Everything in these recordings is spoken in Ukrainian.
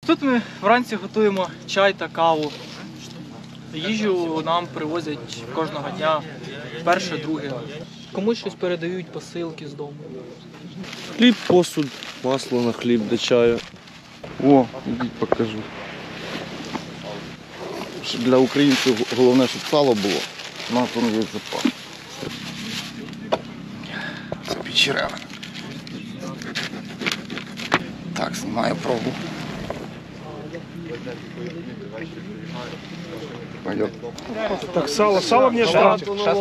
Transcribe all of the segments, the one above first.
Тут ми вранці готуємо чай та каву. Їжу нам привозять кожного дня, перше, друге. Комусь щось передають посилки з дому. Хліб, посуд, масло на хліб до чаю. О, ідіть покажу. Для українців головне, щоб сало було. У нас воно є запас. Це печеревина. Так, знімаю пробу. Пойдет. Так, сало мне жрать.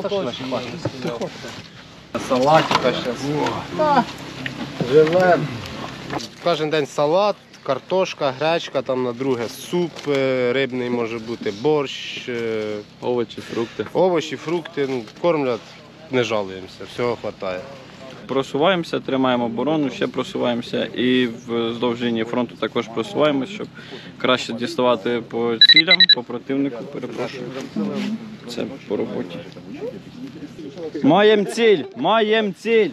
Салатика зараз. Живем. Кожен день салат, картошка, гречка, там на друге суп рибний може бути, борщ, Овочі, фрукти. овочі, фрукти. Ну, кормлять, не жалуємося, всього вистачає. Просуваємося, тримаємо оборону, ще просуваємося і вздовж лінії фронту також просуваємося, щоб краще діставати по цілям, по противнику, перепрошую. Це по роботі. Маємо ціль! Маємо ціль!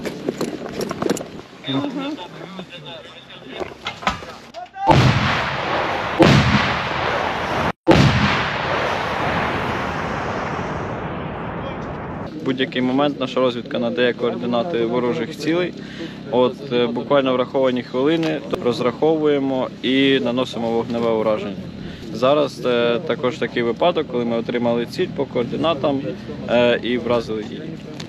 В будь-який момент наша розвідка надає координати ворожих цілей. Буквально враховані хвилини розраховуємо і наносимо вогневе ураження. Зараз також такий випадок, коли ми отримали ціль по координатам і вразили її.